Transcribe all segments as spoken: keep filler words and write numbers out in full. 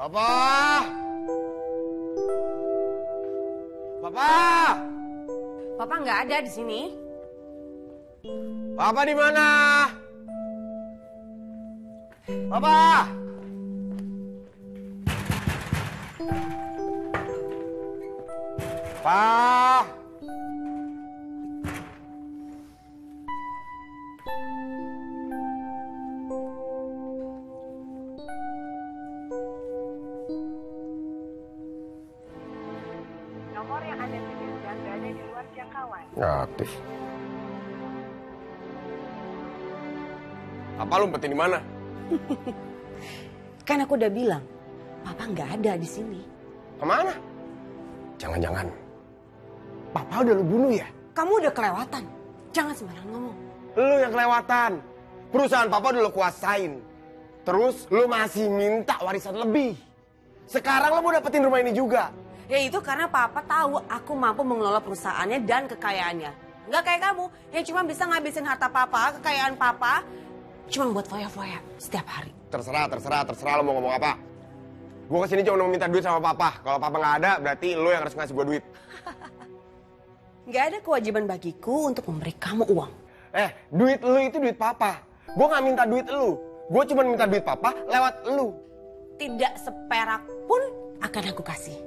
Papa! Papa! Papa nggak ada di sini. Papa di mana? Papa! Pa! Nomor yang Anda tuju sedang berada di luar jangkauan. Nggak aktif. Papa lu umpetin di mana? Kan aku udah bilang, Papa nggak ada di sini. Kemana? Jangan-jangan Papa udah lu bunuh ya? Kamu udah kelewatan. Jangan sembarangan ngomong. Lu yang kelewatan. Perusahaan Papa udah lu kuasain. Terus lu masih minta warisan lebih. Sekarang lu mau dapetin rumah ini juga. Ya itu karena Papa tahu aku mampu mengelola perusahaannya dan kekayaannya. Nggak kayak kamu yang cuma bisa ngabisin harta Papa, kekayaan Papa, cuma buat foya-foya setiap hari. Terserah, terserah, terserah lu mau ngomong apa. Gue kesini cuma mau minta duit sama Papa. Kalau Papa nggak ada, berarti lu yang harus ngasih gue duit. Nggak ada kewajiban bagiku untuk memberi kamu uang. Eh, duit lu itu duit Papa. Gue nggak minta duit lu. Gue cuma minta duit Papa lewat lu. Tidak seperak pun akan aku kasih.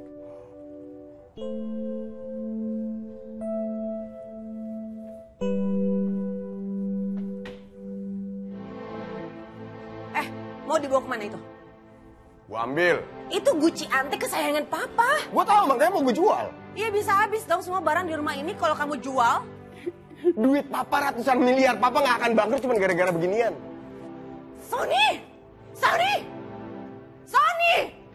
Eh, mau dibawa kemana itu? Gue ambil. Itu Gucci antik kesayangan Papa. Gue tahu makanya mau gue jual. Iya bisa habis dong semua barang di rumah ini kalau kamu jual. Duit Papa ratusan miliar. Papa nggak akan bangkrut cuma gara-gara beginian. Sony! Sony! Sony!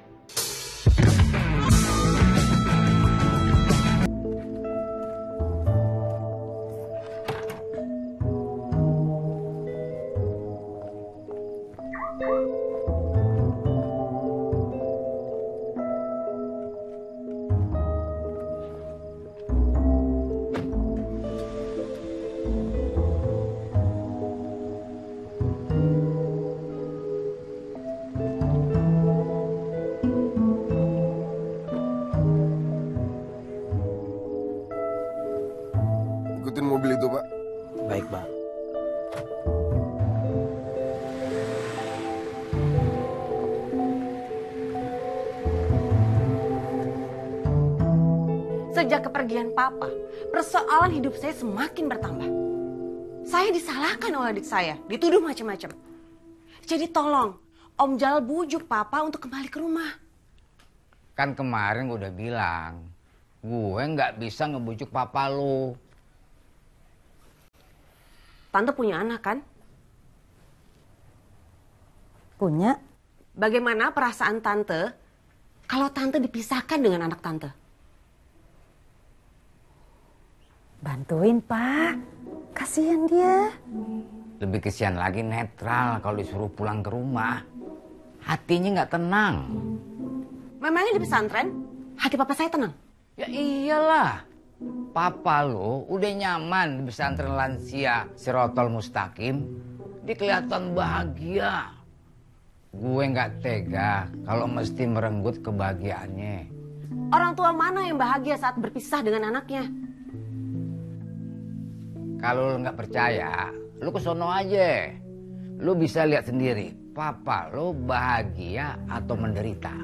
Ikutin mobil itu, Pak. Baik, Bang. Sejak kepergian Papa, persoalan hidup saya semakin bertambah. Saya disalahkan oleh adik saya, dituduh macam-macam. Jadi tolong, Om Jal bujuk Papa untuk kembali ke rumah. Kan kemarin gue udah bilang, gue nggak bisa ngebujuk Papa lo. Tante punya anak kan? Punya. Bagaimana perasaan Tante kalau Tante dipisahkan dengan anak Tante? Bantuin, Pak. Kasihan dia. Lebih kesian lagi netral kalau disuruh pulang ke rumah. Hatinya nggak tenang. Memangnya di pesantren, hati Papa saya tenang? Ya iyalah. Papa lo udah nyaman di pesantren lansia Sirotol Mustaqim. Dia kelihatan bahagia. Gue nggak tega kalau mesti merenggut kebahagiaannya. Orang tua mana yang bahagia saat berpisah dengan anaknya? Kalau lo nggak percaya, lo kesono aja. Lo bisa lihat sendiri, Papa lo bahagia atau menderita.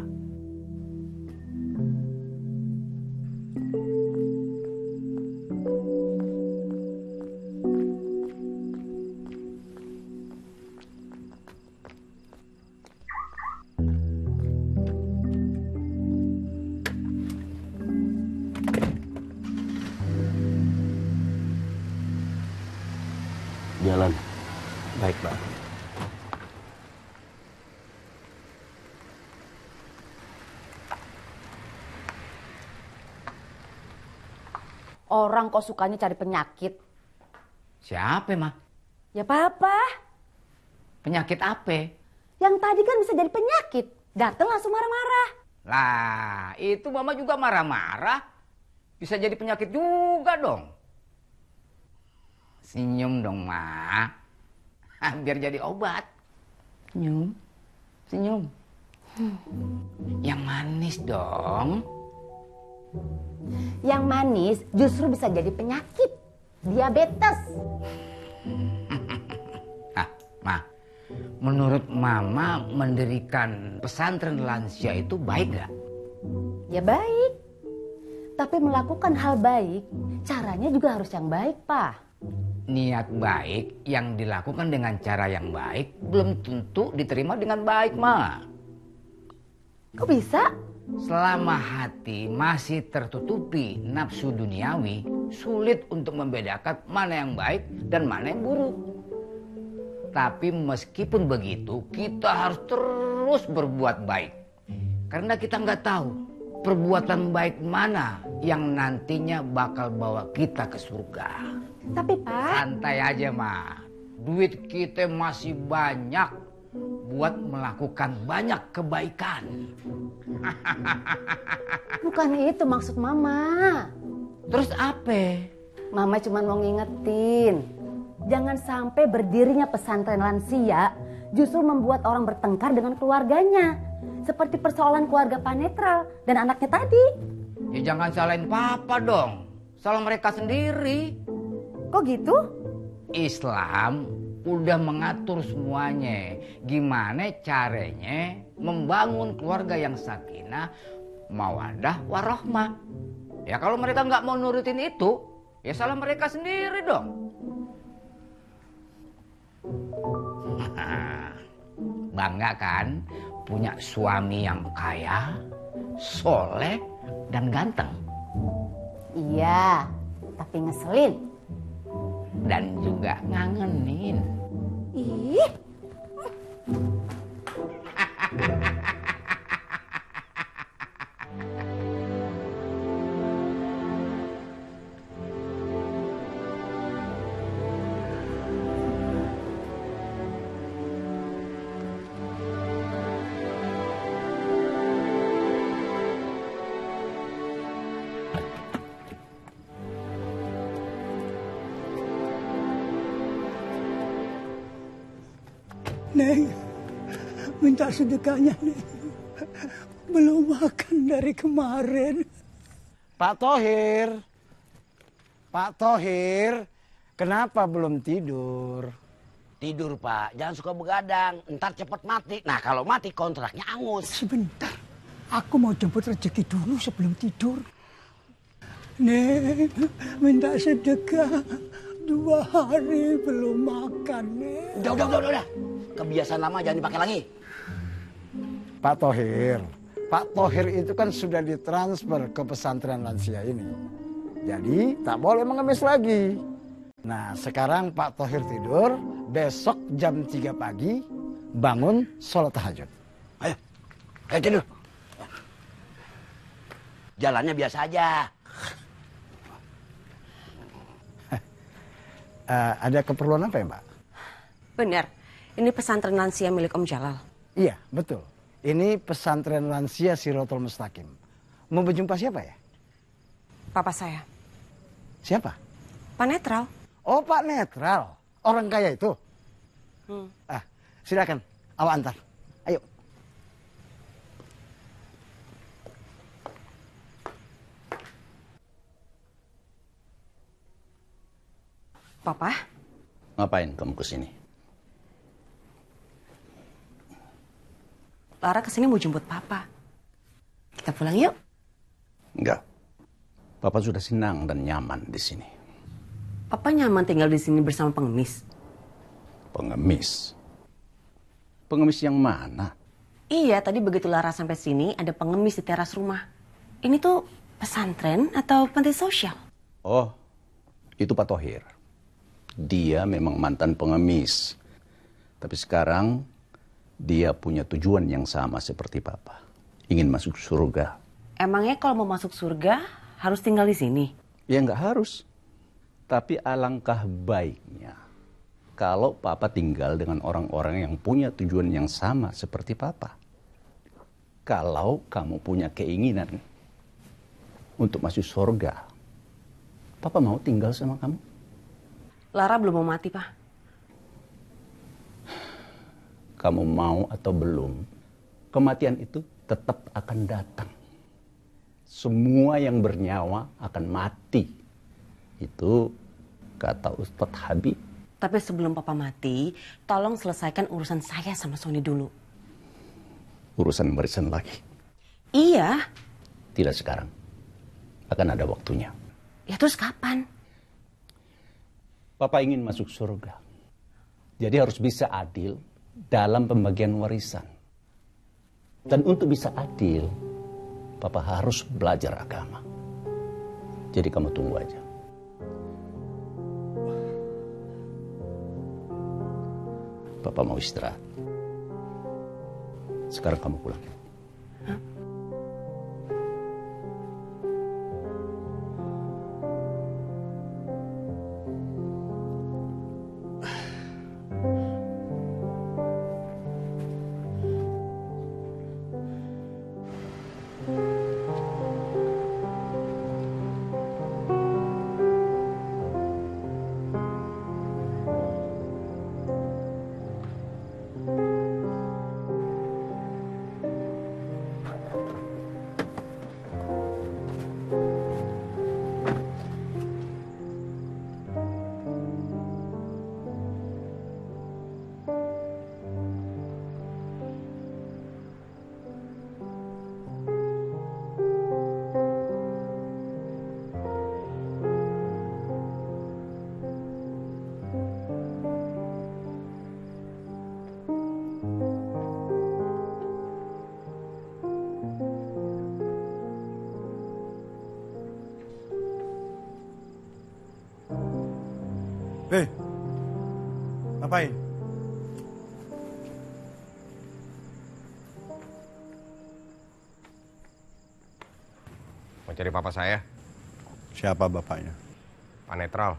Jalan. Baik, Bang. Orang kok sukanya cari penyakit. Siapa, mah? Ya Papa. Penyakit apa? Yang tadi kan bisa jadi penyakit. Datang langsung marah-marah. Lah, itu mama juga marah-marah. Bisa jadi penyakit juga dong. Senyum dong, Ma. Biar jadi obat. Senyum. Senyum. Hmm. Yang manis dong. Yang manis justru bisa jadi penyakit. Diabetes. Ah, Ma. Menurut Mama mendirikan pesantren lansia itu baik gak? Ya baik. Tapi melakukan hal baik, caranya juga harus yang baik, Pak. Niat baik yang dilakukan dengan cara yang baik belum tentu diterima dengan baik, Ma. Kok bisa? Selama hati masih tertutupi nafsu duniawi, sulit untuk membedakan mana yang baik dan mana yang buruk. Tapi meskipun begitu, kita harus terus berbuat baik. Karena kita nggak tahu perbuatan baik mana yang nantinya bakal bawa kita ke surga. Tapi Pak... Santai aja, Ma. Duit kita masih banyak buat melakukan banyak kebaikan. Bukan itu maksud Mama. Terus apa? Mama cuma mau ngingetin. Jangan sampai berdirinya pesantren lansia justru membuat orang bertengkar dengan keluarganya. Seperti persoalan keluarga Pak Netral dan anaknya tadi. Ya jangan salahin Papa dong. Salah mereka sendiri. Kok gitu? Islam udah mengatur semuanya. Gimana caranya membangun keluarga yang sakinah, mawaddah, warahmah. Ya kalau mereka nggak mau nurutin itu, ya salah mereka sendiri dong. Bangga kan punya suami yang kaya, soleh, dan ganteng. Iya, tapi ngeselin. Dan juga ngangenin. Ih. Neng, minta sedekahnya, Neng. Belum makan dari kemarin. Pak Thohir, Pak Thohir, kenapa belum tidur? Tidur, Pak. Jangan suka begadang, ntar cepet mati. Nah, kalau mati kontraknya angus. Sebentar, aku mau jemput rezeki dulu sebelum tidur. Neng, minta sedekah. Dua hari belum makan, Neng. Udah, udah, udah, udah. Kebiasaan lama jangan dipakai lagi. Pak Thohir, Pak Thohir itu kan sudah ditransfer ke pesantren lansia ini. Jadi tak boleh mengemis lagi. Nah sekarang Pak Thohir tidur, besok jam tiga pagi bangun sholat tahajud. Ayo, ayo tidur. Jalannya biasa aja. uh, ada keperluan apa ya, Mbak? Benar, ini pesantren lansia milik Om Jalal. Iya, betul. Ini pesantren lansia Sirotol Mustaqim. Mau berjumpa siapa ya? Papa saya. Siapa? Pak Netral. Oh, Pak Netral. Orang kaya itu. Hmm. Ah, silakan. Awak antar. Ayo. Papa? Ngapain kamu kesini? Lara kesini mau jemput Papa. Kita pulang yuk. Enggak. Papa sudah senang dan nyaman di sini. Papa nyaman tinggal di sini bersama pengemis? Pengemis? Pengemis yang mana? Iya, tadi begitu Lara sampai sini ada pengemis di teras rumah. Ini tuh pesantren atau panti sosial? Oh, itu Pak Thohir. Dia memang mantan pengemis. Tapi sekarang dia punya tujuan yang sama seperti Papa. Ingin masuk surga. Emangnya kalau mau masuk surga harus tinggal di sini? Ya nggak harus. Tapi alangkah baiknya kalau Papa tinggal dengan orang-orang yang punya tujuan yang sama seperti Papa. Kalau kamu punya keinginan untuk masuk surga, Papa mau tinggal sama kamu? Lara belum mau mati, Pak. Kamu mau atau belum, kematian itu tetap akan datang. Semua yang bernyawa akan mati. Itu kata Ustadz Habib. Tapi sebelum papa mati, tolong selesaikan urusan saya sama Sony dulu. Urusan warisan lagi? Iya. Tidak sekarang. Akan ada waktunya. Ya terus kapan? Papa ingin masuk surga. Jadi harus bisa adil dalam pembagian warisan. Dan untuk bisa adil, Papa harus belajar agama. Jadi kamu tunggu aja. Papa mau istirahat. Sekarang kamu pulang. Hah? Hei, ngapain? Mau cari papa saya. Siapa bapaknya? Pak Netral.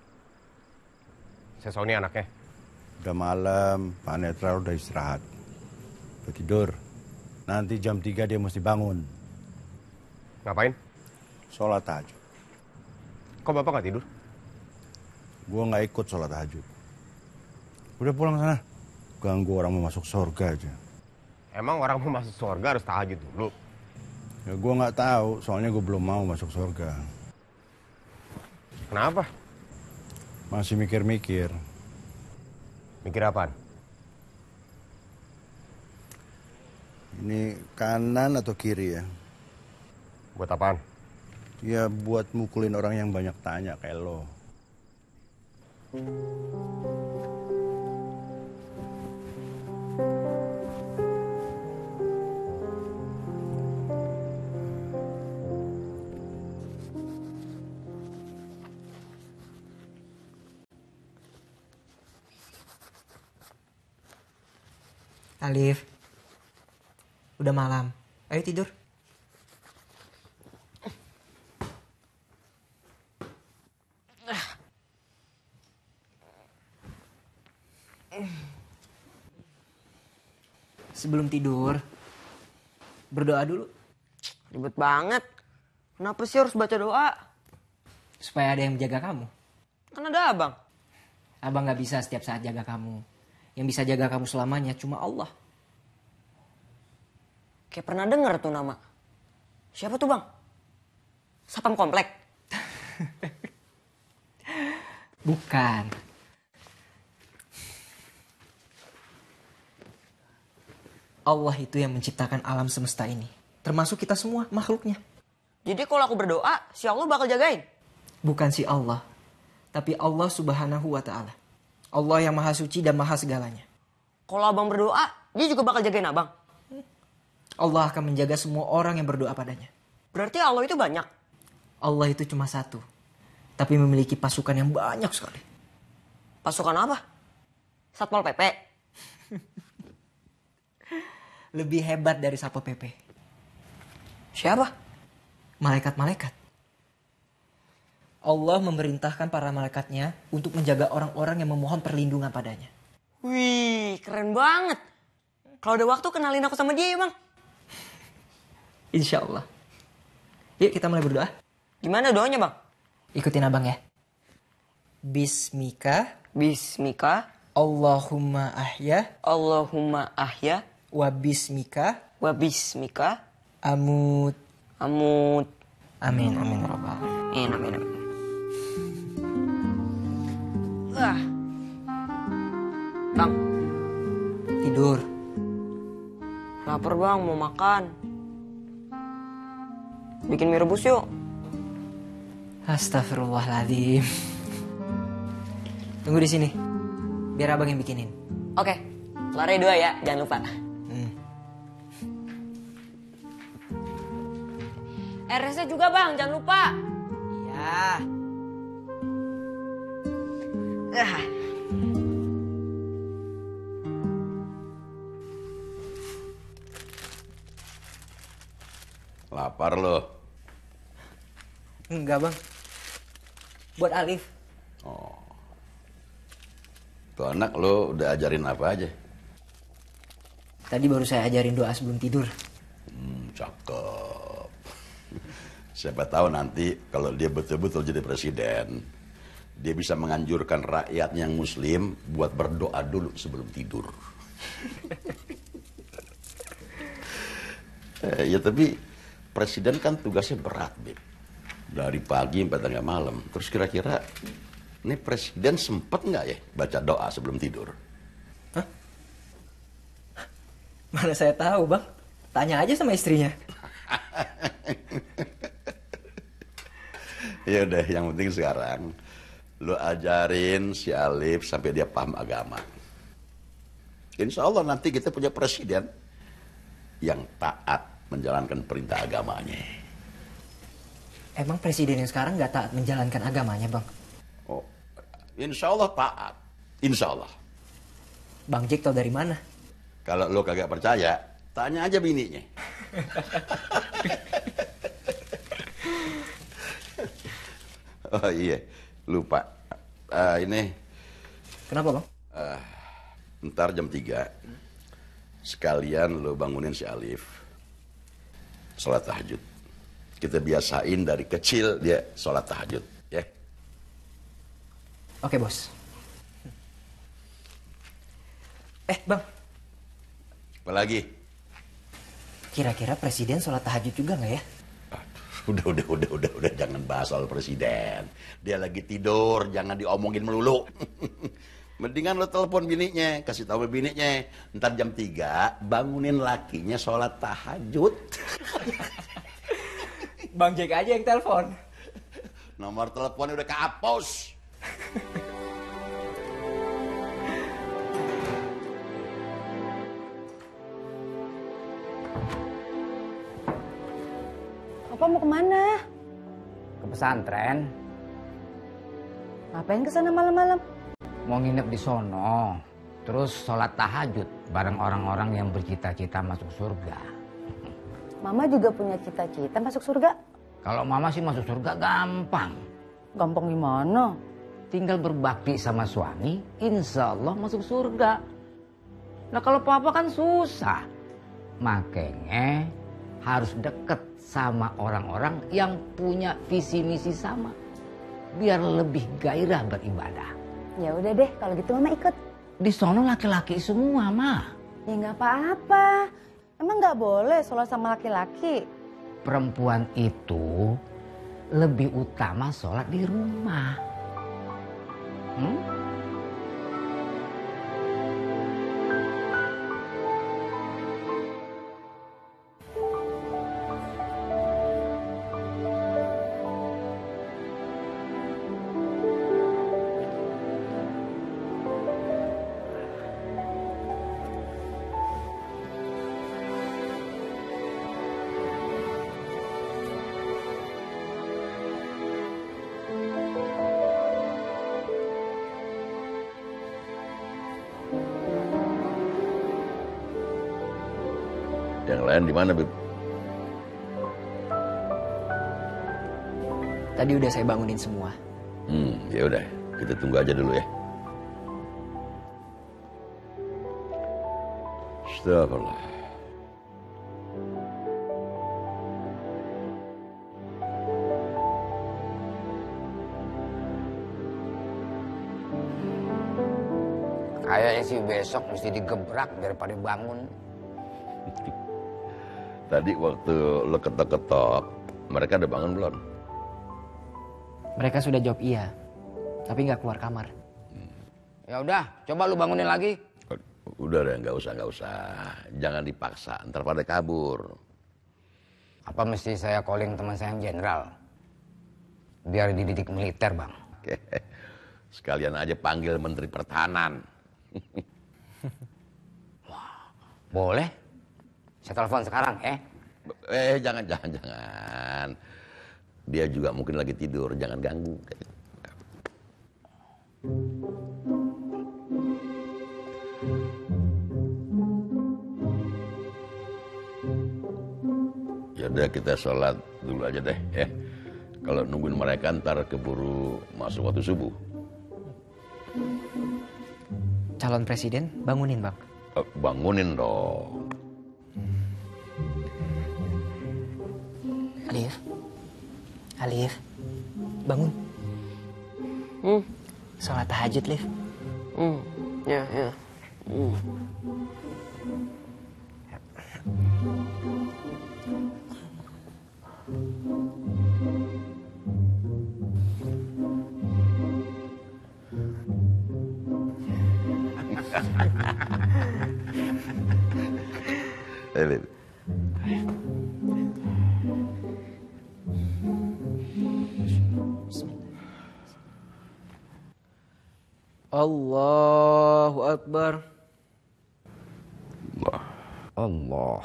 Saya Sony anaknya. Udah malam, Pak Netral udah istirahat. Udah tidur. Nanti jam tiga dia mesti bangun. Ngapain? Sholat tahajud. Kok bapak nggak tidur? Gue nggak ikut sholat tahajud. Udah pulang sana. Ganggu orang mau masuk surga aja. Emang orang mau masuk surga harus tahajud dulu? Ya gue nggak tahu, soalnya gue belum mau masuk surga. Kenapa? Masih mikir-mikir. Mikir apaan? Ini kanan atau kiri ya? Buat apaan? Ya buat mukulin orang yang banyak tanya kayak lo. Alif, udah malam. Ayo tidur. Sebelum tidur, berdoa dulu. Ribet banget. Kenapa sih harus baca doa? Supaya ada yang menjaga kamu. Kan ada abang. Abang gak bisa setiap saat jaga kamu. Yang bisa jaga kamu selamanya cuma Allah. Kayak pernah dengar tuh nama. Siapa tuh bang? Sapam komplek? Bukan. Allah itu yang menciptakan alam semesta ini. Termasuk kita semua makhluknya. Jadi kalau aku berdoa, si Allah bakal jagain? Bukan si Allah. Tapi Allah subhanahu wa ta'ala. Allah yang maha suci dan maha segalanya. Kalau abang berdoa, dia juga bakal jagain abang? Allah akan menjaga semua orang yang berdoa padanya. Berarti Allah itu banyak? Allah itu cuma satu. Tapi memiliki pasukan yang banyak sekali. Pasukan apa? Satpol P P? Lebih hebat dari Satpol P P. Siapa? Malaikat-malaikat. Allah memerintahkan para malaikatnya untuk menjaga orang-orang yang memohon perlindungan padanya. Wih, keren banget. Kalau ada waktu kenalin aku sama dia ya bang. Insya Allah. Yuk kita mulai berdoa. Gimana doanya bang? Ikutin abang ya. Bismika. Bismika. Allahumma ahya. Allahumma ahya. Wabismika. Wabismika. Amut. Amut. Amin, amin, ya Rabbal Amin, amin, amin. Wah. Bang. Tidur. Lapar bang, mau makan. Bikin mie rebus yuk. Astagfirullahaladzim. Tunggu di sini. Biar abang yang bikinin. Oke, telurnya dua ya, jangan lupa. Hmm. R S-nya juga bang, jangan lupa. Ya. Ah. Lapar lo? Enggak bang. Buat Alif. Oh. Tuh anak lo udah ajarin apa aja? Tadi baru saya ajarin doa sebelum tidur. Hmm, cakep. Siapa tahu nanti kalau dia betul-betul jadi presiden, dia bisa menganjurkan rakyat yang muslim buat berdoa dulu sebelum tidur. eh, ya tapi presiden kan tugasnya berat, Bib. Dari pagi sampai tengah malam. Terus kira-kira ini presiden sempet nggak ya baca doa sebelum tidur? Hah? Mana saya tahu bang. Tanya aja sama istrinya. Ya udah, yang penting sekarang lu ajarin si Alif sampai dia paham agama. Insya Allah nanti kita punya presiden yang taat menjalankan perintah agamanya. Emang presiden yang sekarang nggak taat menjalankan agamanya bang? Oh, insya Allah taat. Insya Allah. Bang Jack tau dari mana? Kalau lo kagak percaya, tanya aja bininya. Oh iya, lupa. Uh, ini. Kenapa bang? Uh, ntar jam tiga, sekalian lo bangunin si Alif. Sholat tahajud. Kita biasain dari kecil dia sholat tahajud, ya. Oke bos. Eh bang. Apa lagi? Kira-kira presiden sholat tahajud juga nggak ya? Udah, udah, udah, udah, udah, jangan bahas soal presiden. Dia lagi tidur, jangan diomongin melulu. Mendingan lo telepon bininya, kasih tahu bininya. Ntar jam tiga, bangunin lakinya sholat tahajud. Bang Jack aja yang telepon. Nomor teleponnya udah kehapus. Papa mau kemana? Ke pesantren. Ngapain kesana malam-malam? Mau nginep di sono. Terus sholat tahajud bareng orang-orang yang bercita-cita masuk surga. Mama juga punya cita-cita masuk surga. Kalau mama sih masuk surga gampang. Gampang gimana? Tinggal berbakti sama suami, insya Allah masuk surga. Nah kalau papa kan susah. Makanya harus deket sama orang-orang yang punya visi misi sama. Biar lebih gairah beribadah. Ya udah deh, kalau gitu mama ikut. Di sono laki-laki semua, Ma. Ya nggak apa-apa. Emang nggak boleh sholat sama laki-laki? Perempuan itu lebih utama sholat di rumah. Hmm? Yang lain di mana, Beb? Tadi udah saya bangunin semua. Hmm, ya udah, kita tunggu aja dulu ya. Astagfirullah. Kayaknya sih besok mesti digebrak daripada bangun. Tadi waktu lo ketok-ketok, mereka udah bangun belum? Mereka sudah jawab iya, tapi nggak keluar kamar. Ya udah, coba lu bangunin lagi. Udah deh, nggak usah, nggak usah. Jangan dipaksa, ntar pada kabur. Apa mesti saya calling teman saya yang jenderal? Biar dididik militer, Bang. Sekalian aja panggil Menteri Pertahanan. Wah, boleh. Saya telepon sekarang, eh? Eh, jangan, jangan, jangan. Dia juga mungkin lagi tidur, jangan ganggu. Ya udah, kita sholat dulu aja deh, ya. Kalau nungguin mereka ntar keburu masuk waktu subuh. Calon presiden bangunin, Bang. Eh, bangunin dong. Alif, Alif, bangun. Hmm. Sholat tahajud, Alif. Hmm. Ya, ya. Hmm. Eh, Allahu Akbar. Allah. Allah.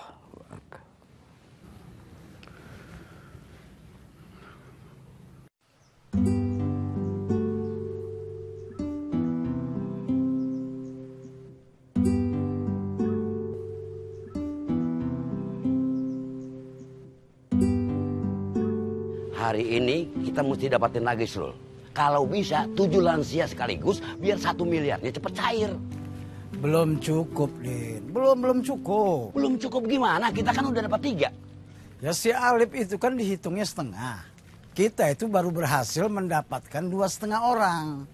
Hari ini kita mesti dapatin lagi, Srul. Kalau bisa tujuh lansia sekaligus biar satu miliarnya cepet cair. Belum cukup, Din. Belum, belum cukup. Belum cukup gimana? Kita kan udah dapat tiga. Ya si Alif itu kan dihitungnya setengah. Kita itu baru berhasil mendapatkan dua setengah orang.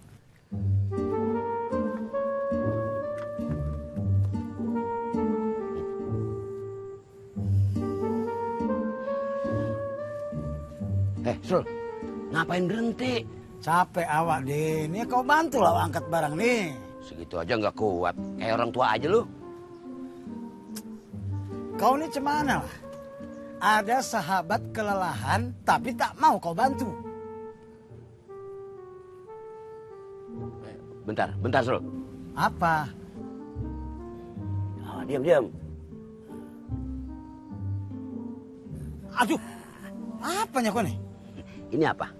Eh, Srul, ngapain berhenti? Capek awak, Din. Ya kau bantu lah angkat barang nih. Segitu aja nggak kuat. Kayak orang tua aja lu. Kau ini cemana lah? Ada sahabat kelelahan tapi tak mau kau bantu. Bentar, bentar, Srul. Apa? Oh, diam, diam. Aduh, apanya kau nih? Ini apa?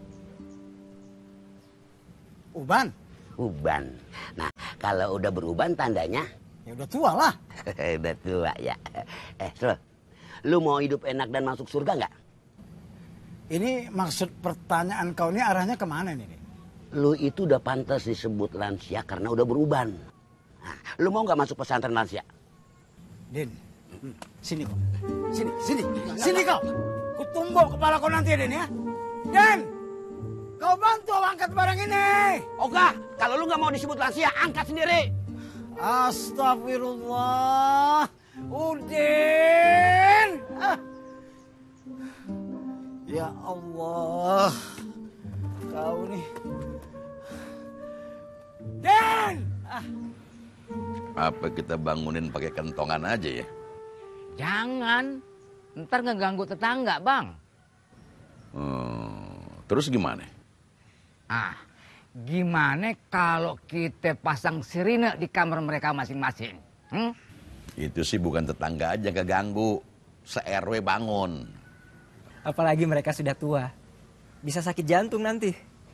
Uban. Uban. Nah, kalau udah beruban tandanya? Ya udah tua lah. Udah tua ya. Eh, Srul, lu mau hidup enak dan masuk surga nggak? Ini maksud pertanyaan kau ini arahnya kemana nih? Lu itu udah pantas disebut lansia karena udah beruban. Nah, lu mau nggak masuk pesantren lansia? Din, sini kau. Sini, sini, sini kau. Kutumbuk kepala kau nanti, Din ya. Din! Kau bantu angkat barang ini. Oga, kalau lu nggak mau disebut lansia, angkat sendiri. Astagfirullah. Udin. Ah. Ya Allah. Kau nih. Den. Ah. Apa kita bangunin pakai kentongan aja ya? Jangan. Ntar ngeganggu tetangga, Bang. Hmm, terus gimana? Ah, gimana kalau kita pasang sirine di kamar mereka masing-masing? Hmm? Itu sih bukan tetangga aja keganggu, se-R W bangun. Apalagi mereka sudah tua. Bisa sakit jantung nanti.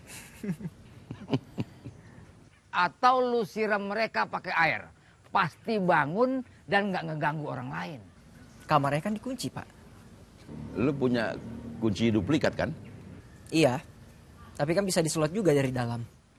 Atau lu siram mereka pakai air. Pasti bangun dan nggak ngeganggu orang lain. Kamarnya kan dikunci, Pak. Lu punya kunci duplikat kan? Iya. Tapi kan bisa diselot juga dari dalam.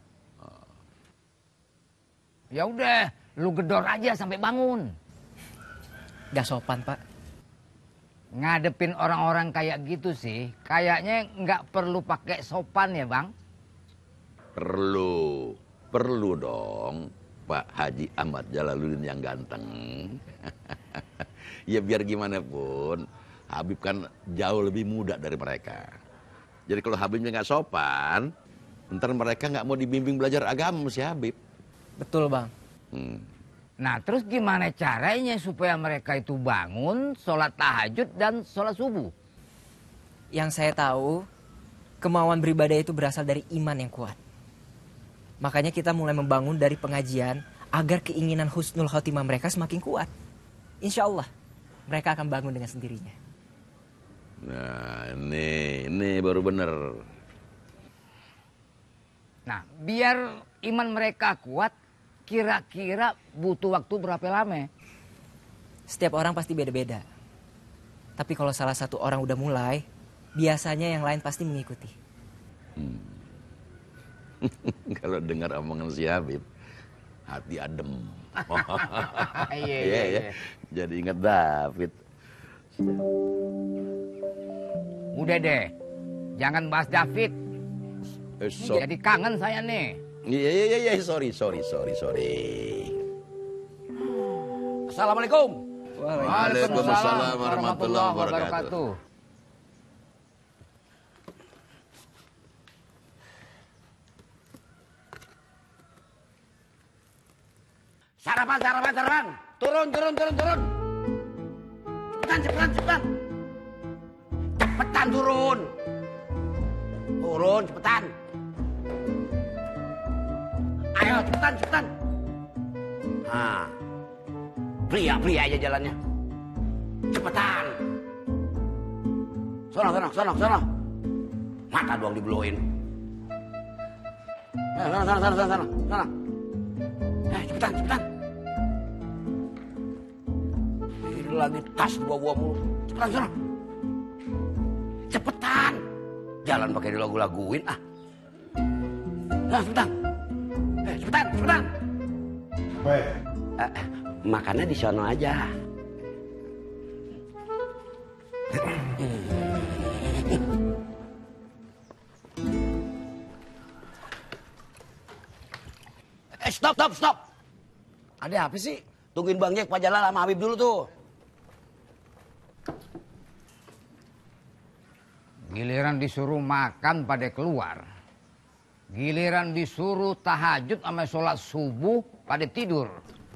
Ya udah, lu gedor aja sampai bangun. Gak sopan, Pak. Ngadepin orang-orang kayak gitu sih, kayaknya nggak perlu pakai sopan ya, Bang? Perlu, perlu dong, Pak Haji Ahmad Jalaluddin yang ganteng. Ya biar gimana pun, Habib kan jauh lebih muda dari mereka. Jadi kalau Habibnya nggak sopan, ntar mereka nggak mau dibimbing belajar agama si Habib. Betul bang. Hmm. Nah terus gimana caranya supaya mereka itu bangun, sholat tahajud dan sholat subuh? Yang saya tahu, kemauan beribadah itu berasal dari iman yang kuat. Makanya kita mulai membangun dari pengajian agar keinginan husnul khotimah mereka semakin kuat. Insya Allah mereka akan bangun dengan sendirinya. Nah ini, ini baru bener. Nah biar iman mereka kuat, kira-kira butuh waktu berapa lama? Setiap orang pasti beda-beda. Tapi kalau salah satu orang udah mulai, biasanya yang lain pasti mengikuti. Hmm. Kalau dengar omongan si Habib, hati adem. Iya, iya, iya. Jadi ingat David. Udah deh, jangan bahas David. Eh, so- Jadi kangen saya nih. Iya, iya, iya, iya, sorry, sorry, sorry, sorry. Assalamualaikum. Waalaikumsalam warahmatullahi wabarakatuh. Sarapan, sarapan, sarapan. Turun, turun, turun, turun. Cepetan, cepetan, cepetan. Cepetan turun. Turun, cepetan. Ayo, cepetan, cepetan. Nah, pria-pria aja jalannya. Cepetan. Sono, sono, sono, sono. Mata doang dibeloin. Eh, sana, sana, sana, sana, sana. Eh, cepetan, cepetan. Ini lagi tas bawa-bawa mulu. Cepetan, sana. Cepetan. Jalan pakai dilagu-laguin, ah. Nah, cepetan. Eh, cepetan, cepetan. Weh. Eh, makannya di sono aja. Eh, stop, stop, stop. Ada apa sih? Tungguin Bang Jack, Pak Jalal sama Habib dulu tuh. Giliran disuruh makan pada keluar. Giliran disuruh tahajud sama sholat subuh pada tidur.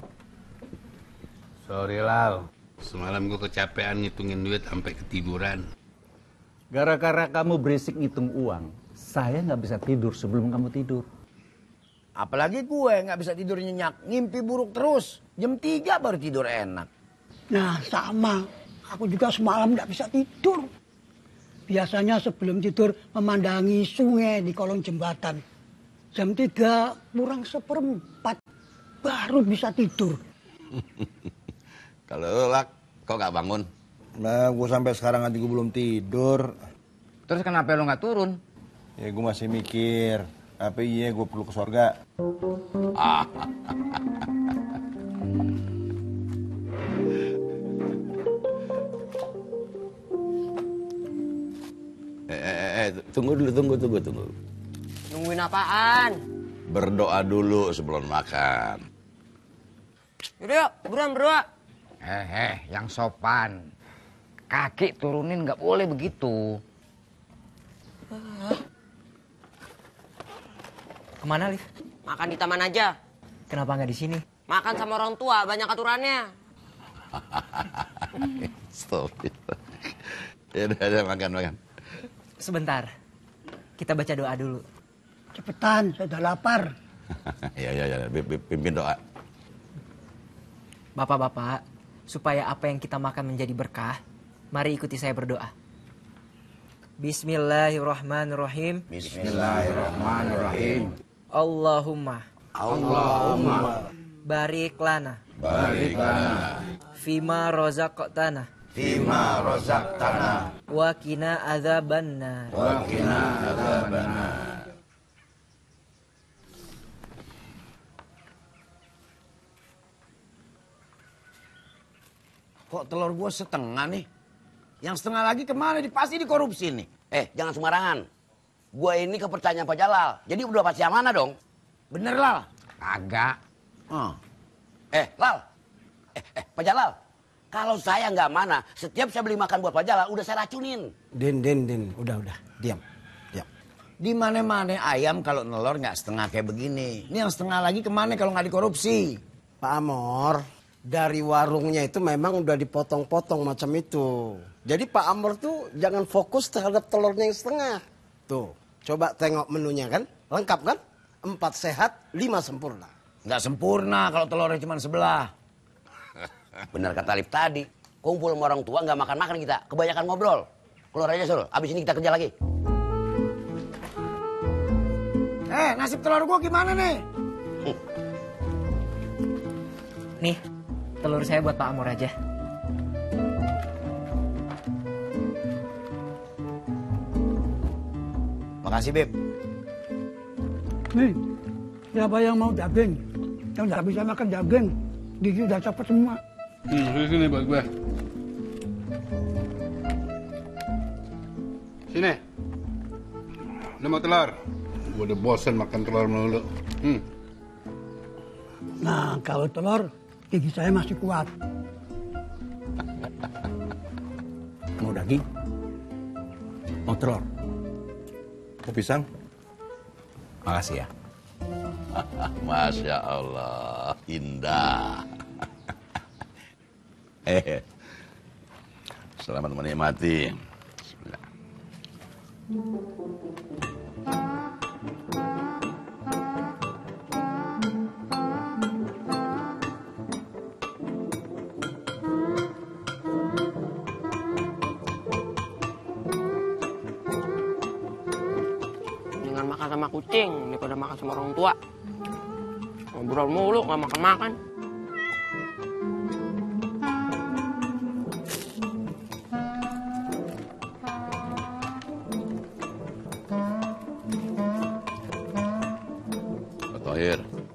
Sorry Lal, semalam gue kecapean ngitungin duit sampai ketiduran. Gara-gara kamu berisik ngitung uang, saya nggak bisa tidur sebelum kamu tidur. Apalagi gue nggak bisa tidur nyenyak, ngimpi buruk terus. Jam tiga baru tidur enak. Nah sama, aku juga semalam nggak bisa tidur. Biasanya sebelum tidur memandangi sungai di kolong jembatan. Jam tiga kurang seperempat baru bisa tidur. Kalau lu, Lak, kok gak bangun? Nah, gue sampai sekarang hati gue belum tidur. Terus kenapa lu nggak turun? Ya gue masih mikir, apa iya gue perlu ke sorga. Ah. eh, eh, eh, tunggu dulu, tunggu, tunggu, tunggu. Nungguin apaan? Berdoa dulu sebelum makan. Yaudah yuk, buruan berdua. Eh, eh, yang sopan. Kaki turunin nggak boleh begitu. Kemana, Liv? Makan di taman aja. Kenapa nggak di sini? Makan sama orang tua, banyak aturannya. Stop. Ya udah, udah, makan, makan. Sebentar. Kita baca doa dulu. Cepetan, saya udah lapar. Ya, ya, ya, pimpin doa. Bapak-bapak, supaya apa yang kita makan menjadi berkah, mari ikuti saya berdoa. Bismillahirrahmanirrahim. Bismillahirrahmanirrahim. Allahumma. Allahumma. Barik lana. Barik lana. Fima rozaqtana. Fima rozaqtana. Wa qina adzabannar. Wa qina adzabannar. Kok telur gue setengah nih? Yang setengah lagi kemana? Pasti dikorupsi nih. Eh, jangan sembarangan. Gue ini kepercayaan Pak Jalal. Jadi udah pasti amanah dong. Bener, Lal? Agak. Oh. Eh, Lal. Eh, eh, Pak Jalal. Kalau saya nggak mana, setiap saya beli makan buat Pak Jalal, udah saya racunin. Din, din, din. Udah, udah. Diam. Diam. Di mana-mana ayam kalau nelor nggak setengah kayak begini. Ini yang setengah lagi kemana kalau nggak dikorupsi? Pak Amor, dari warungnya itu memang udah dipotong-potong macam itu. Jadi Pak Amor tuh jangan fokus terhadap telurnya yang setengah. Tuh, coba tengok menunya kan. Lengkap kan? Empat sehat, lima sempurna. Nggak sempurna kalau telurnya cuma sebelah. Benar kata Alif tadi, kumpul sama orang tua nggak makan-makan kita, kebanyakan ngobrol. Keluar aja Sul, abis ini kita kerja lagi. Eh, nasib telur gua gimana nih? Nih, telur saya buat Pak Amor aja. Makasih, Beb. Nih, siapa yang mau daging? Yang nggak bisa makan daging, gigi udah copot semua. Hmm, sini buat gue. Sini. Lu mau telur? Gue udah bosan makan telur melulu. Hmm. Nah, kalau telur, gigi saya masih kuat. Mau daging? Mau telur? Mau pisang? Makasih ya. Masya Allah, indah. Eh, selamat menikmati. Bismillah. Dengan makan sama kucing daripada makan sama orang tua. Ngobrol mulu, nggak makan-makan. Pak Thohir,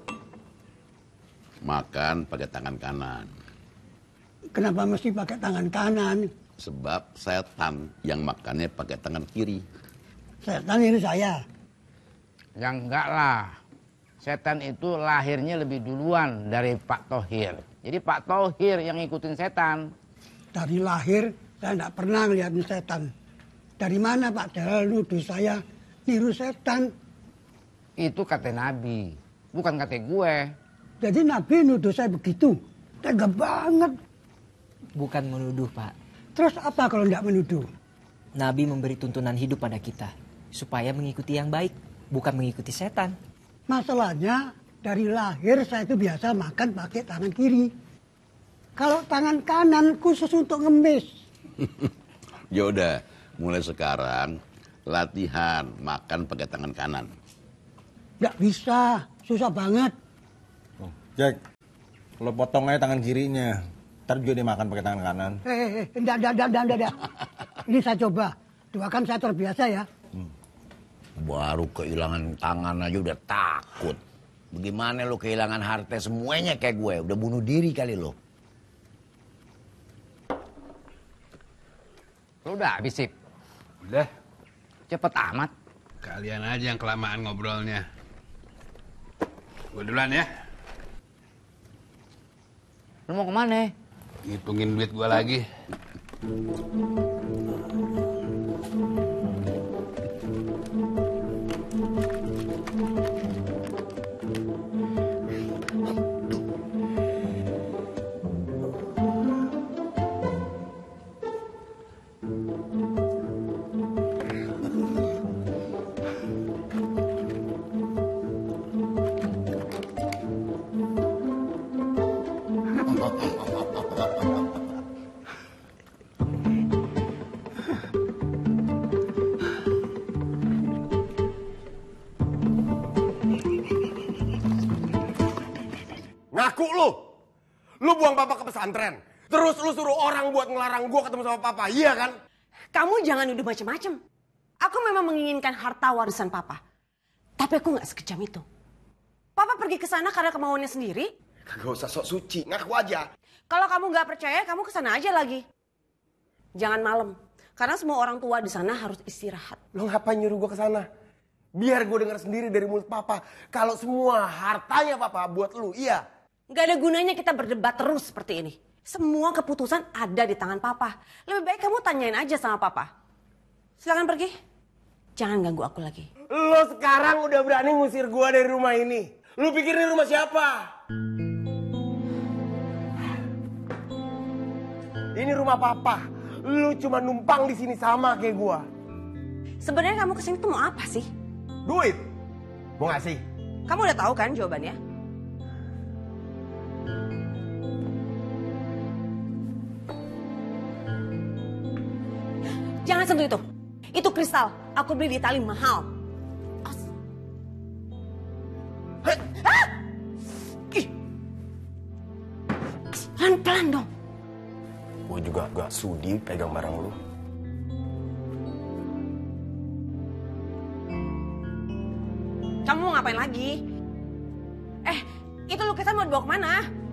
makan pakai tangan kanan. Kenapa mesti pakai tangan kanan? Sebab setan yang makannya pakai tangan kiri. Setan ini saya. Ya enggak lah. Setan itu lahirnya lebih duluan dari Pak Thohir. Jadi Pak Thohir yang ngikutin setan. Dari lahir saya tidak pernah ngeliatin setan. Dari mana Pak Jalal nuduh saya niru setan? Itu kata Nabi, bukan kata gue. Jadi Nabi nuduh saya begitu? Tega banget. Bukan menuduh, Pak. Terus apa kalau tidak menuduh? Nabi memberi tuntunan hidup pada kita supaya mengikuti yang baik, bukan mengikuti setan. Masalahnya dari lahir saya itu biasa makan pakai tangan kiri. Kalau tangan kanan khusus untuk ngemis. Ya udah, mulai sekarang latihan makan pakai tangan kanan. Nggak bisa, susah banget. Jack, lo potong aja tangan kirinya. Ntar juga dia makan pakai tangan kanan. Eh, eh, enggak, enggak, enggak, enggak, enggak. Ini saya coba. Doakan saya terbiasa ya. Baru kehilangan tangan aja udah takut. Bagaimana lo kehilangan harta semuanya kayak gue? Udah bunuh diri kali lo. Lo udah habis sih? Udah. Cepet amat. Kalian aja yang kelamaan ngobrolnya. Gue duluan ya. Lo mau kemana? Ngitungin duit gue lagi. Ngaku lu. Lu buang papa ke pesantren. Terus lu suruh orang buat ngelarang gua ketemu sama papa, iya kan? Kamu jangan nuduh macam-macam. Aku memang menginginkan harta warisan papa. Tapi aku nggak sekejam itu. Papa pergi ke sana karena kemauannya sendiri. Kagak usah sok suci, ngaku aja. Kalau kamu nggak percaya, kamu ke sana aja lagi. Jangan malam, karena semua orang tua di sana harus istirahat. Lo ngapain nyuruh gua ke sana? Biar gua dengar sendiri dari mulut papa. Kalau semua hartanya papa buat lu, iya. Nggak ada gunanya kita berdebat terus seperti ini. Semua keputusan ada di tangan papa. Lebih baik kamu tanyain aja sama papa. Silakan pergi. Jangan ganggu aku lagi. Lo sekarang udah berani ngusir gua dari rumah ini. Lu pikir ini rumah siapa? Ini rumah papa. Lu cuma numpang di sini sama kayak gua. Sebenarnya kamu kesini tuh mau apa sih? Duit. Mau ngasih? Kamu udah tahu kan jawabannya? Jangan sentuh itu. Itu kristal. Aku beli di Itali mahal. Pelan-pelan dong. Gue juga gak sudi pegang barang lu. Kamu mau ngapain lagi? Eh, itu lukisan mau dibawa kemana?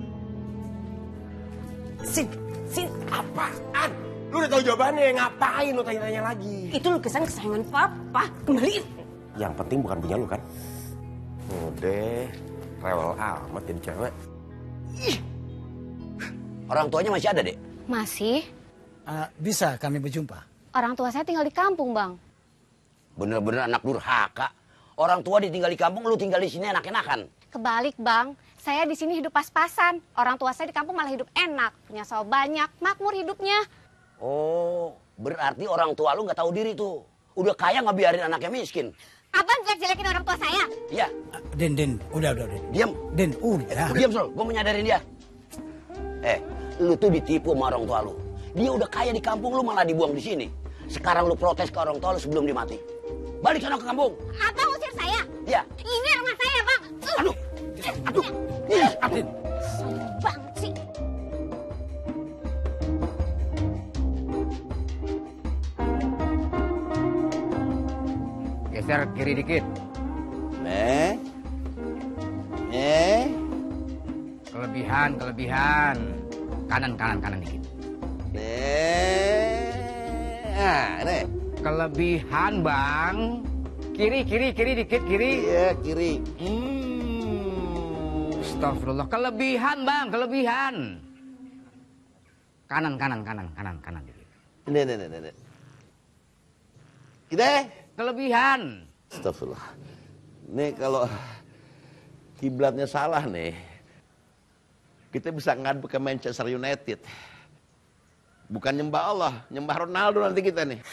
Sin, Sin, apaan? Lu udah tahu jawabannya, ngapain lu tanya-tanya lagi? Itu lukisan kesayangan papa. Kembaliin. Yang penting bukan punya lu kan? Udah, rewel amat jadi cewek. Ih. Orang tuanya masih ada, Dek? Masih. Uh, bisa kami berjumpa? Orang tua saya tinggal di kampung, Bang. Bener-bener anak durhaka. Orang tua ditinggal di kampung, lu tinggal di sini enak-enakan. Kebalik, Bang. Saya di sini hidup pas-pasan. Orang tua saya di kampung malah hidup enak. Punya sawah banyak, makmur hidupnya. Oh, berarti orang tua lu nggak tahu diri tuh. Udah kaya nggak biarin anaknya miskin. Abang jelek-jelekin orang tua saya? Iya. Den, Den, udah, udah, Den. Diam. Den, udah. Diam, Sol. Gue mau nyadarin dia. Eh, lu tuh ditipu sama orang tua lu. Dia udah kaya di kampung, lu malah dibuang di sini. Sekarang lu protes ke orang tua lu sebelum dia mati. Balik sana ke kampung. Abang usir saya? Iya. Ini rumah saya, Bang. Aduh. Aduh. Iya, aduh. Bang, sih. Geser kiri dikit. Nih. Nih. Kelebihan, kelebihan. Kanan, kanan, kanan dikit. Nih. Nah, nih. Kelebihan, Bang. Kiri, kiri, kiri dikit, kiri. Iya, kiri. Hmm. Astagfirullah. Kelebihan, Bang, kelebihan. Kanan, kanan, kanan, kanan, kanan dikit. Ini, ini, ini, ini. Ide. Kelebihan. Astagfirullah. Nih kalau kiblatnya salah nih, kita bisa ngadu ke Manchester United. Bukan nyembah Allah, nyembah Ronaldo nanti kita nih.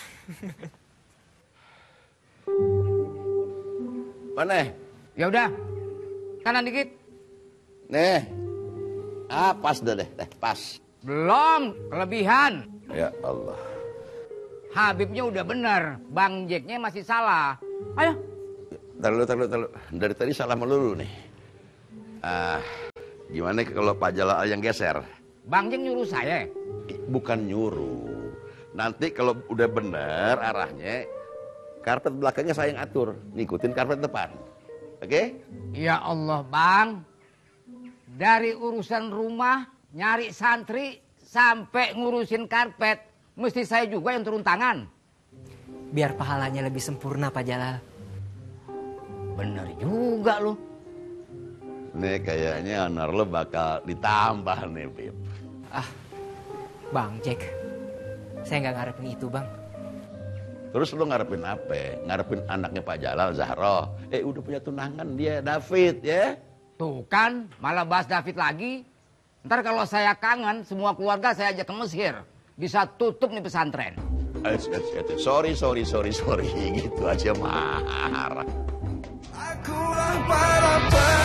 Mana? Ya udah, kanan dikit. Nih, ah pas dah deh, deh pas. Belum, kelebihan. Ya Allah. Habibnya udah bener, Bang Jacknya masih salah. Ayo. Taruh, taruh, taruh. Dari tadi salah melulu nih. Ah, gimana kalau Pak Jalal yang geser? Bang Jack nyuruh saya. Bukan nyuruh. Nanti kalau udah bener arahnya, karpet belakangnya saya yang atur, ngikutin karpet depan. Oke? Okay? Ya Allah, Bang. Dari urusan rumah, nyari santri, sampai ngurusin karpet, mesti saya juga yang turun tangan. Biar pahalanya lebih sempurna, Pak Jalal. Bener juga lo. Nih kayaknya honor lo bakal ditambah nih, Bib. Ah, Bang Jack, saya nggak ngarepin itu, Bang. Terus lo ngarepin apa? Ngarepin anaknya Pak Jalal, Zahro. Eh udah punya tunangan dia, David ya. Tuh kan, malah bahas David lagi. Ntar kalau saya kangen, semua keluarga saya ajak ke Mesir. Bisa tutup nih pesantren. Sorry, sorry, sorry, sorry. Gitu aja marah. Akulah para